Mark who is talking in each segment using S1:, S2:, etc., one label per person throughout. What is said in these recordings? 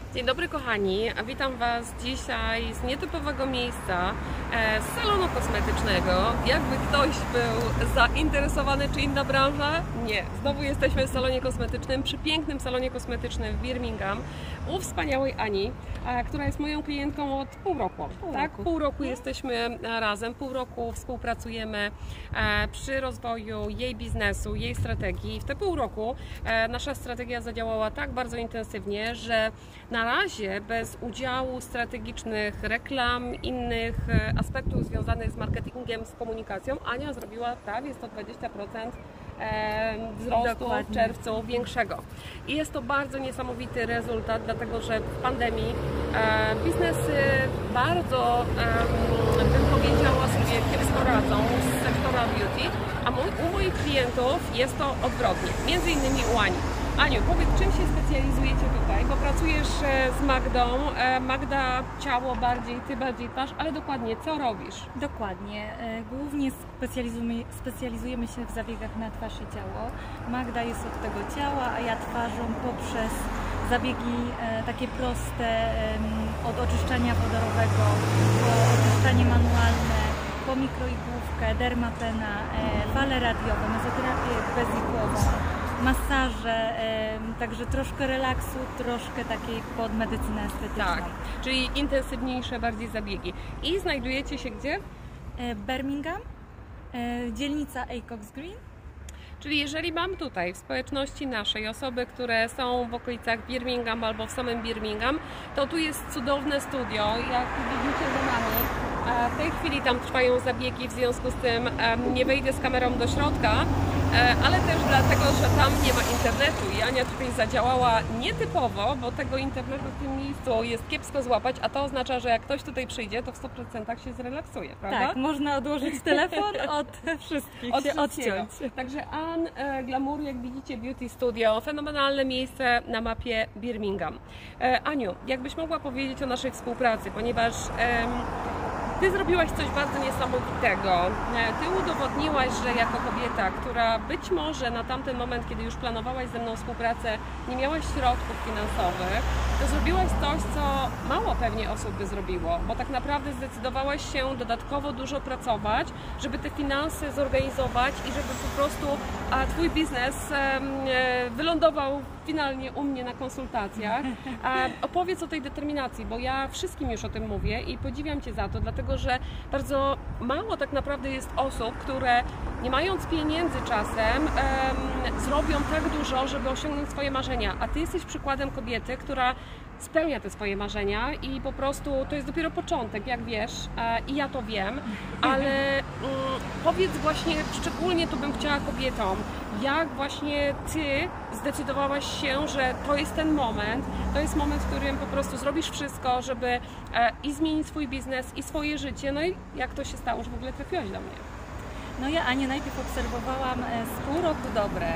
S1: Dzień dobry kochani, witam Was dzisiaj z nietypowego miejsca, z salonu kosmetycznego. Jakby ktoś był zainteresowany, czy inna branża? Nie. Znowu jesteśmy w salonie kosmetycznym, przy pięknym salonie kosmetycznym w Birmingham u wspaniałej Ani, która jest moją klientką od pół roku. Pół roku jesteśmy razem, pół roku współpracujemy przy rozwoju jej biznesu, jej strategii. I w te pół roku nasza strategia zadziałała tak bardzo intensywnie, że na razie bez udziału strategicznych reklam, innych aspektów związanych z marketingiem, z komunikacją, Ania zrobiła prawie 120% wzrostu w czerwcu większego. I jest to bardzo niesamowity rezultat, dlatego że w pandemii biznesy bardzo, bym powiedziała, sobie kiepsko radzą z sektora beauty, a u moich klientów jest to odwrotnie, między innymi u Ani. Aniu, powiedz, czym się specjalizujecie tutaj, bo pracujesz z Magdą, Magda ciało bardziej, Ty bardziej twarz, ale dokładnie co robisz?
S2: Dokładnie, głównie specjalizujemy się w zabiegach na twarz i ciało. Magda jest od tego ciała, a ja twarzą poprzez zabiegi takie proste, od oczyszczania wodorowego, po oczyszczanie manualne, po mikroigłówkę, dermapena, fale radiowe, mezoterapię bezigłową, masaże, także troszkę relaksu, troszkę takiej pod medycynę estetyczną.
S1: Tak, czyli intensywniejsze bardziej zabiegi. I znajdujecie się gdzie?
S2: Birmingham, dzielnica Acox Green.
S1: Czyli jeżeli mam tutaj w społeczności naszej osoby, które są w okolicach Birmingham albo w samym Birmingham, to tu jest cudowne studio, jak widzicie za nami. W tej chwili tam trwają zabiegi, w związku z tym nie wejdę z kamerą do środka, ale też dlatego, że tam nie ma internetu i Ania tutaj zadziałała nietypowo, bo tego internetu w tym miejscu jest kiepsko złapać, a to oznacza, że jak ktoś tutaj przyjdzie, to w 100% się zrelaksuje, prawda?
S2: Tak, można odłożyć telefon od wszystkich, odciąć.
S1: Także Glamour, jak widzicie, Beauty Studio, fenomenalne miejsce na mapie Birmingham. Aniu, jakbyś mogła powiedzieć o naszej współpracy, ponieważ Ty zrobiłaś coś bardzo niesamowitego. Ty udowodniłaś, że jako kobieta, która być może na tamten moment, kiedy już planowałaś ze mną współpracę, nie miałaś środków finansowych, to zrobiłaś coś, co mało pewnie osób by zrobiło, bo tak naprawdę zdecydowałaś się dodatkowo dużo pracować, żeby te finanse zorganizować i żeby po prostu Twój biznes wylądował finalnie u mnie na konsultacjach. Opowiedz o tej determinacji, bo ja wszystkim już o tym mówię i podziwiam Cię za to, dlatego że bardzo mało tak naprawdę jest osób, które nie mając pieniędzy czasem zrobią tak dużo, żeby osiągnąć swoje marzenia, a Ty jesteś przykładem kobiety, która spełnia te swoje marzenia i po prostu to jest dopiero początek, jak wiesz, i ja to wiem, ale powiedz właśnie, szczególnie tu bym chciała kobietom, jak właśnie Ty zdecydowałaś się, że to jest ten moment, to jest moment, w którym po prostu zrobisz wszystko, żeby i zmienić swój biznes, i swoje życie, no i jak to się stało, że w ogóle trafiłaś do mnie?
S2: No ja Anię najpierw obserwowałam z pół roku dobre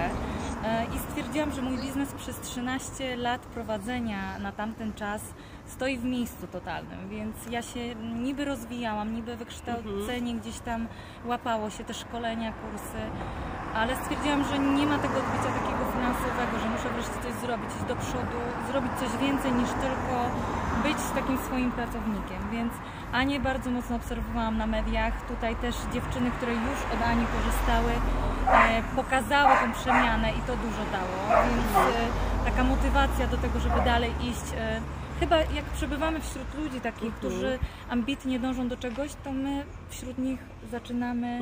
S2: i stwierdziłam, że mój biznes przez 13 lat prowadzenia na tamten czas stoi w miejscu totalnym, więc ja się niby rozwijałam, niby wykształcenie gdzieś tam łapało się, te szkolenia, kursy, ale stwierdziłam, że nie ma tego odbicia takiego finansowego, że muszę wreszcie coś zrobić, iść do przodu, zrobić coś więcej niż tylko być takim swoim pracownikiem, więc Anię bardzo mocno obserwowałam na mediach, tutaj też dziewczyny, które już od Ani korzystały, pokazały tę przemianę i to dużo dało, więc taka motywacja do tego, żeby dalej iść. Chyba jak przebywamy wśród ludzi takich, którzy ambitnie dążą do czegoś, to my wśród nich zaczynamy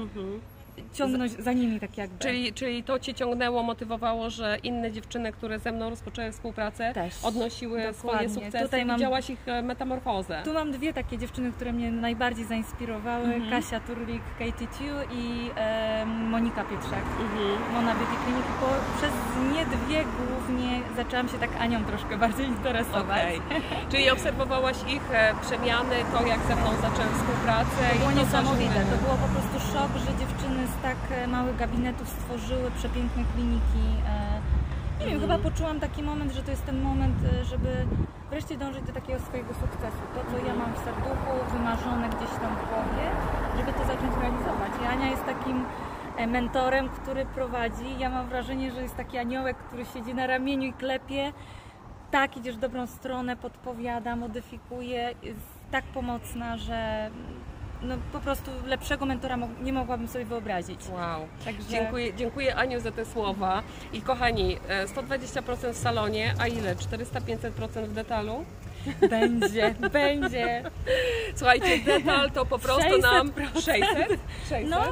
S2: ciągnąć za nimi tak jakby.
S1: Czyli to Cię ciągnęło, motywowało, że inne dziewczyny, które ze mną rozpoczęły współpracę, też odnosiły swoje sukcesy. Tutaj widziałaś ich metamorfozę.
S2: Tu mam dwie takie dziewczyny, które mnie najbardziej zainspirowały. Kasia Turlik, Katie Chiu i Monika Pietrzak, Mona Beauty Clinic. Przez nie dwie głównie zaczęłam się tak Anią troszkę bardziej interesować.
S1: Czyli obserwowałaś ich przemiany, to jak ze mną zaczęły współpracę.
S2: To było niesamowite, to było po prostu szok, że dziewczyny z tak małych gabinetów stworzyły przepiękne kliniki. Nie wiem, chyba poczułam taki moment, że to jest ten moment, żeby wreszcie dążyć do takiego swojego sukcesu. To, co ja mam w serduchu, wymarzone gdzieś tam w głowie, żeby to zacząć realizować. I Ania jest takim mentorem, który prowadzi. Ja mam wrażenie, że jest taki aniołek, który siedzi na ramieniu i klepie. tak, idziesz w dobrą stronę, podpowiada, modyfikuje, jest tak pomocna, że no, po prostu lepszego mentora nie mogłabym sobie wyobrazić.
S1: Wow.
S2: Także...
S1: Dziękuję Aniu za te słowa. I kochani, 120% w salonie, a ile? 400-500% w detalu?
S2: Będzie.
S1: Słuchajcie, detal to po prostu nam 600?
S2: No,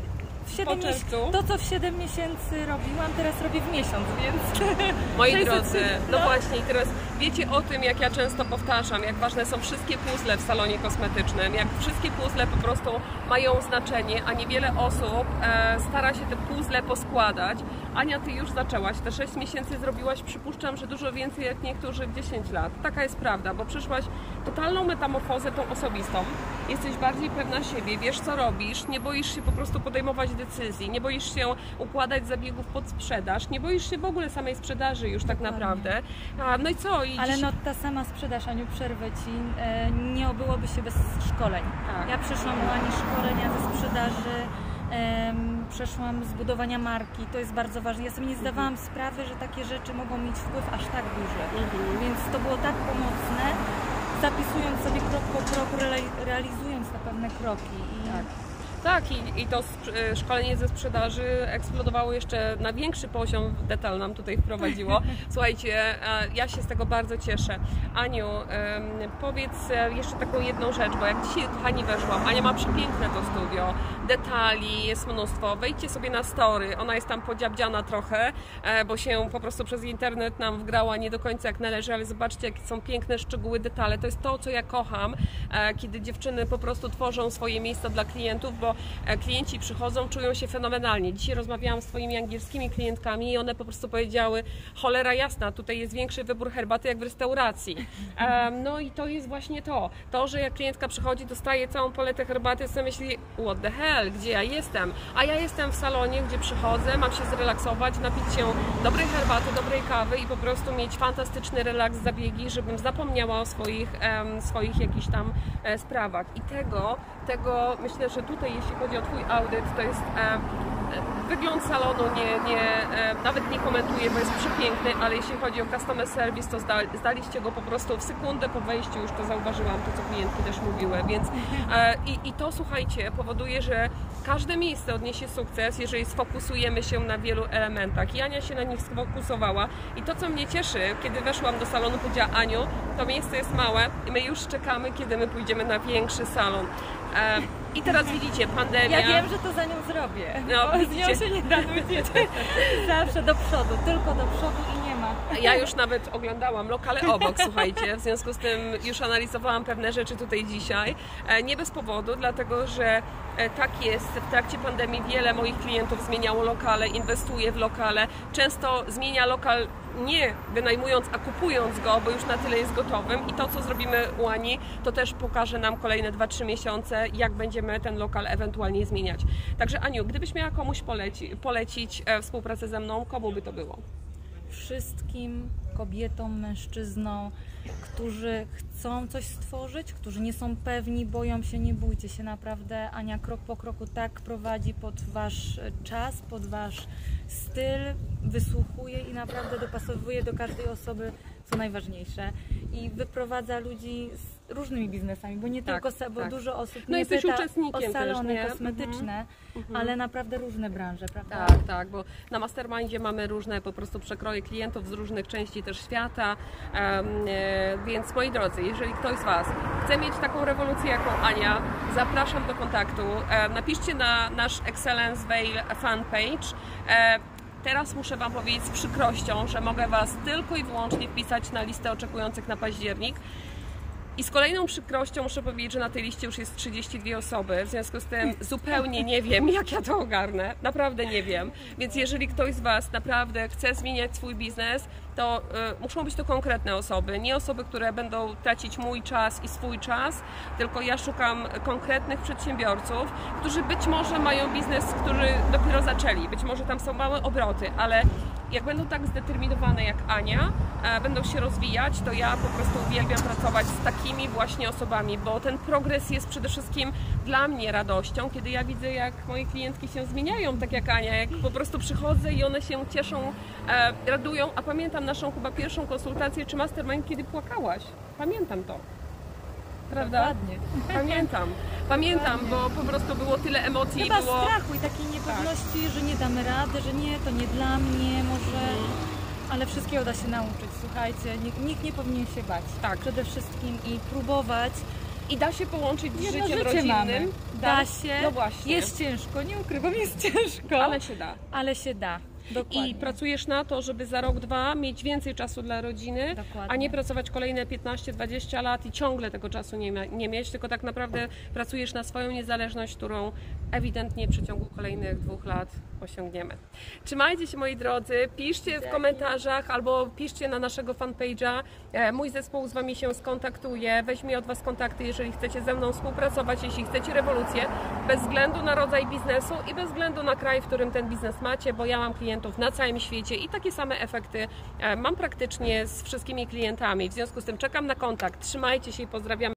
S2: to co w 7 miesięcy robiłam, teraz robię w miesiąc, więc...
S1: Moi drodzy, no właśnie, i teraz wiecie o tym, jak ja często powtarzam, jak ważne są wszystkie puzzle w salonie kosmetycznym, jak wszystkie puzzle po prostu mają znaczenie, a niewiele osób stara się te puzzle poskładać. Ania, ty już zaczęłaś, te 6 miesięcy zrobiłaś, przypuszczam, że dużo więcej jak niektórzy w 10 lat. Taka jest prawda, bo przeszłaś totalną metamorfozę tą osobistą, jesteś bardziej pewna siebie, wiesz co robisz, nie boisz się po prostu podejmować decyzji, nie boisz się układać zabiegów pod sprzedaż, nie boisz się w ogóle samej sprzedaży już tak naprawdę. No i co?
S2: Ale no ta sama sprzedaż, Aniu, przerwę Ci, nie obyłoby się bez szkoleń. Tak. Ja przeszłam u Ani szkolenia ze sprzedaży, przeszłam z budowania marki, to jest bardzo ważne. Ja sobie nie zdawałam sprawy, że takie rzeczy mogą mieć wpływ aż tak duży, więc to było tak pomocne, zapisując sobie krok po kroku, realizując te pewne kroki.
S1: Tak, i to szkolenie ze sprzedaży eksplodowało jeszcze na większy poziom, detal nam tutaj wprowadziło. Słuchajcie, ja się z tego bardzo cieszę. Aniu, powiedz jeszcze taką jedną rzecz, bo jak dzisiaj, kochani, weszłam, Ania ma przepiękne to studio, detali jest mnóstwo, wejdźcie sobie na story, ona jest tam podziabdziana trochę, bo się po prostu przez internet nam wgrała nie do końca jak należy, ale zobaczcie, jakie są piękne szczegóły, detale. To jest to, co ja kocham, kiedy dziewczyny po prostu tworzą swoje miejsca dla klientów, bo klienci przychodzą, czują się fenomenalnie. Dzisiaj rozmawiałam z swoimi angielskimi klientkami i one po prostu powiedziały, cholera jasna, tutaj jest większy wybór herbaty jak w restauracji. No i to jest właśnie to, że jak klientka przychodzi, dostaje całą paletę herbaty, sobie myśli, what the hell, gdzie ja jestem? A ja jestem w salonie, gdzie przychodzę, mam się zrelaksować, napić się dobrej herbaty, dobrej kawy i po prostu mieć fantastyczny relaks, zabiegi, żebym zapomniała o swoich jakichś tam sprawach. I tego myślę, że tutaj, jeśli chodzi o Twój audyt, to jest wygląd salonu, nawet nie komentuję, bo jest przepiękny, ale jeśli chodzi o customer service, to zdaliście go po prostu w sekundę po wejściu, już to zauważyłam, to co klientki też mówiły, więc i to, słuchajcie, powoduje, że każde miejsce odniesie sukces, jeżeli sfokusujemy się na wielu elementach. I Ania się na nich sfokusowała i to, co mnie cieszy, kiedy weszłam do salonu, powiedziała, Aniu, to miejsce jest małe i my już czekamy, kiedy my pójdziemy na większy salon. I teraz widzicie, pandemia...
S2: Ja wiem, że to za nią zrobię,
S1: no,
S2: bo z nią się nie da nudzić. Zawsze do przodu, tylko do przodu i nie ma.
S1: Ja już nawet oglądałam lokale obok, słuchajcie, w związku z tym już analizowałam pewne rzeczy tutaj dzisiaj. Nie bez powodu, dlatego że tak jest, w trakcie pandemii wiele moich klientów zmieniało lokale, inwestuje w lokale, często zmienia lokal nie wynajmując, a kupując go, bo już na tyle jest gotowym i to, co zrobimy u Ani, to też pokaże nam kolejne 2-3 miesiące, jak będziemy ten lokal ewentualnie zmieniać. Także Aniu, gdybyś miała komuś polecić współpracę ze mną, komu by to było?
S2: Wszystkim kobietom, mężczyznom, którzy chcą coś stworzyć, którzy nie są pewni, boją się, nie bójcie się, naprawdę Ania krok po kroku tak prowadzi pod Wasz czas, pod Wasz styl, wysłuchuje i naprawdę dopasowuje do każdej osoby, co najważniejsze, i wyprowadza ludzi z różnymi biznesami, bo nie tylko, bo dużo osób nie pyta o salony kosmetyczne, ale naprawdę różne branże, prawda?
S1: Tak, bo na Mastermindzie mamy różne po prostu przekroje klientów z różnych części też świata, więc moi drodzy, jeżeli ktoś z Was chce mieć taką rewolucję jaką Ania, zapraszam do kontaktu, napiszcie na nasz Excellence Veil fanpage. Teraz muszę Wam powiedzieć z przykrością, że mogę Was tylko i wyłącznie wpisać na listę oczekujących na październik. I z kolejną przykrością muszę powiedzieć, że na tej liście już jest 32 osoby, w związku z tym zupełnie nie wiem, jak ja to ogarnę, naprawdę nie wiem. Więc jeżeli ktoś z Was naprawdę chce zmieniać swój biznes, to muszą być to konkretne osoby, nie osoby, które będą tracić mój czas i swój czas, tylko ja szukam konkretnych przedsiębiorców, którzy być może mają biznes, który dopiero zaczęli, być może tam są małe obroty, ale jak będą tak zdeterminowane jak Ania, będą się rozwijać, to ja po prostu uwielbiam pracować z takimi właśnie osobami, bo ten progres jest przede wszystkim dla mnie radością, kiedy ja widzę, jak moje klientki się zmieniają, tak jak Ania, jak po prostu przychodzę i one się cieszą, radują, a pamiętam naszą chyba pierwszą konsultację czy mastermind, kiedy płakałaś. Pamiętam to. Prawda?
S2: Dokładnie.
S1: Pamiętam, bo po prostu było tyle emocji.
S2: Chyba
S1: było
S2: strachu i takiej niepewności, że nie damy rady, że nie, to nie dla mnie, może... Ale wszystkiego da się nauczyć, słuchajcie, nikt nie powinien się bać.
S1: Tak.
S2: Przede wszystkim i próbować.
S1: I da się połączyć z
S2: Jedno
S1: życiem
S2: życie
S1: rodzinnym.
S2: mamy. Da się,
S1: No właśnie.
S2: jest ciężko, nie ukrywam, jest ciężko.
S1: Ale się da.
S2: Ale się da, dokładnie.
S1: I pracujesz na to, żeby za rok, dwa mieć więcej czasu dla rodziny,
S2: Dokładnie.
S1: a nie pracować kolejne 15-20 lat i ciągle tego czasu nie mieć, tylko tak naprawdę pracujesz na swoją niezależność, którą ewidentnie w przeciągu kolejnych 2 lat osiągniemy. Trzymajcie się, moi drodzy, piszcie w komentarzach albo piszcie na naszego fanpage'a. Mój zespół z Wami się skontaktuje, weźmie od Was kontakty, jeżeli chcecie ze mną współpracować, jeśli chcecie rewolucję, bez względu na rodzaj biznesu i bez względu na kraj, w którym ten biznes macie, bo ja mam klientów na całym świecie i takie same efekty mam praktycznie z wszystkimi klientami. W związku z tym czekam na kontakt. Trzymajcie się i pozdrawiam.